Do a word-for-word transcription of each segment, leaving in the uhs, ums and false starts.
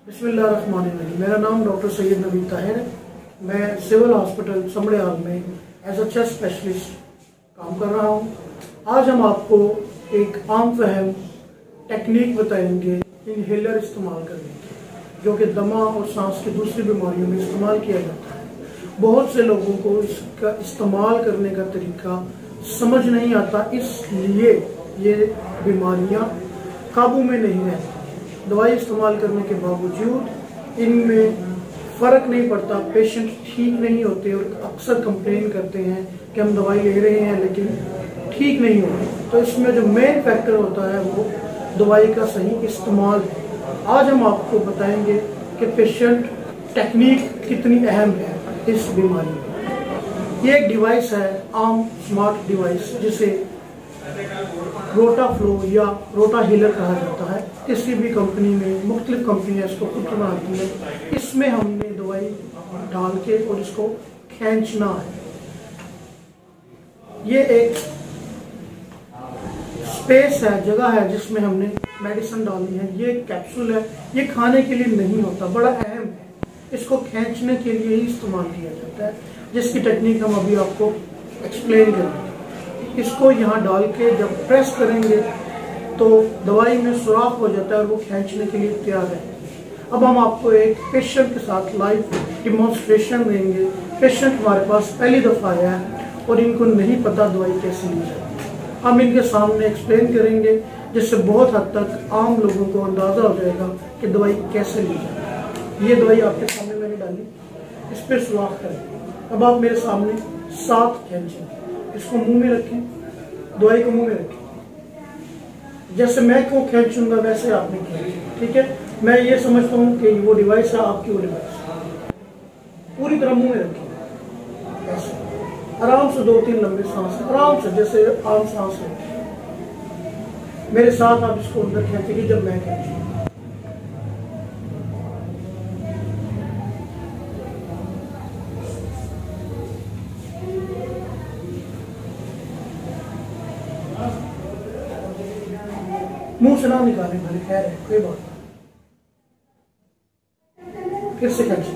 बिस्मिल्लाहिर्रहमानिर्रहीम। मेरा नाम डॉक्टर सैयद नवीद ताहिर है। मैं सिविल हॉस्पिटल समड़ियाल में एज अ चेस्ट स्पेशलिस्ट काम कर रहा हूँ। आज हम आपको एक आम फहम टेक्निक बताएंगे इनहेलर इस्तेमाल करने की, जो कि दमा और सांस की दूसरी बीमारियों में इस्तेमाल किया जाता है। बहुत से लोगों को इसका इस्तेमाल करने का तरीका समझ नहीं आता, इसलिए ये बीमारियां काबू में नहीं रहती। दवाई इस्तेमाल करने के बावजूद इनमें फ़र्क नहीं पड़ता, पेशेंट ठीक नहीं होते और अक्सर कंप्लेन करते हैं कि हम दवाई ले रहे हैं लेकिन ठीक नहीं हो रही। तो इसमें जो मेन फैक्टर होता है वो दवाई का सही इस्तेमाल है। आज हम आपको बताएंगे कि पेशेंट टेक्निक कितनी अहम है इस बीमारी में। ये एक डिवाइस है, आम स्मार्ट डिवाइस, जिसे रोटा फ्लो या रोटा हीलर कहा जाता है। किसी भी कंपनी में मुख्तलिफ कंपनियां इसको खुद बनाती है। इसमें हमने दवाई डाल के और इसको खींचना है। ये एक स्पेस है, जगह है जिसमें हमने मेडिसिन डालनी है। ये कैप्सूल है, ये खाने के लिए नहीं होता, बड़ा अहम है। इसको खींचने के लिए ही इस्तेमाल किया जाता है, जिसकी टेक्निक हम अभी आपको एक्सप्लेन करेंगे। इसको यहाँ डाल के जब प्रेस करेंगे तो दवाई में सुराख हो जाता है और वो खींचने के लिए तैयार है। अब हम आपको एक पेशेंट के साथ लाइव डिमॉन्स्ट्रेशन देंगे। पेशेंट हमारे पास पहली दफ़ा आया है और इनको नहीं पता दवाई कैसे ली जाती है। हम इनके सामने एक्सप्लेन करेंगे, जिससे बहुत हद तक आम लोगों को अंदाज़ा हो जाएगा कि दवाई कैसे ली जाती है। ये दवाई आपके सामने मैंने डाली, इस पर सुराख करें। अब आप मेरे सामने सात खींचें, इसको मुंह में रखें, दवाई को मुंह में रखें। जैसे मैं को खींचूंगा वैसे आपने खींचें, ठीक है। मैं ये समझता हूँ कि वो डिवाइस है, आपकी वो डिवाइस पूरी तरह मुंह में रखें। ऐसे आराम से दो तीन लंबे सांस, आराम से जैसे आम सांस लें। मेरे साथ आप इसको अंदर खींचेंगे जब मैं खींचूंगा। मुंह से ना निकालें, भले खैर है, कोई बात नहीं। फिर से खींचें।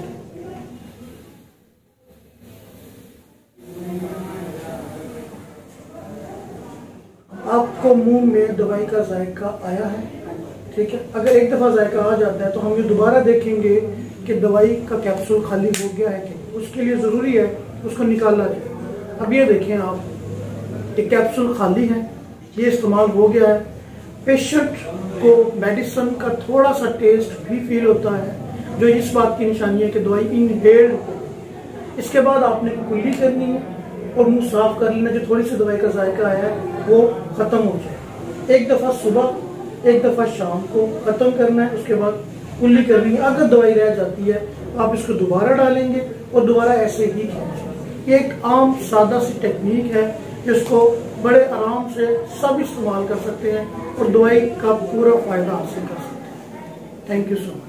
आपको मुंह में दवाई का जायका आया है, ठीक है। अगर एक दफा जायका आ जाता है तो हम ये दोबारा देखेंगे कि दवाई का कैप्सूल खाली हो गया है कि। उसके लिए जरूरी है उसको निकालना चाहिए। अब ये देखें आप, ये कैप्सूल खाली है, ये इस्तेमाल हो गया है। पेशेंट को मेडिसिन का थोड़ा सा टेस्ट भी फील होता है, जो इस बात की निशानी है कि दवाई इनहेल्ड हो। इसके बाद आपने कुल्ली करनी है और मुंह साफ कर लेना। जो थोड़ी सी दवाई का जायका आया है वो खत्म हो जाए। एक दफा सुबह, एक दफा शाम को खत्म करना है, उसके बाद कुल्ली करनी है। अगर दवाई रह जाती है आप इसको दोबारा डालेंगे और दोबारा ऐसे ही खींचेंगे। ये एक आम सादा सी टेक्निक है, जिसको बड़े आराम से सब इस्तेमाल कर सकते हैं और दवाई का पूरा फायदा हासिल कर सकते हैं। Thank you so much.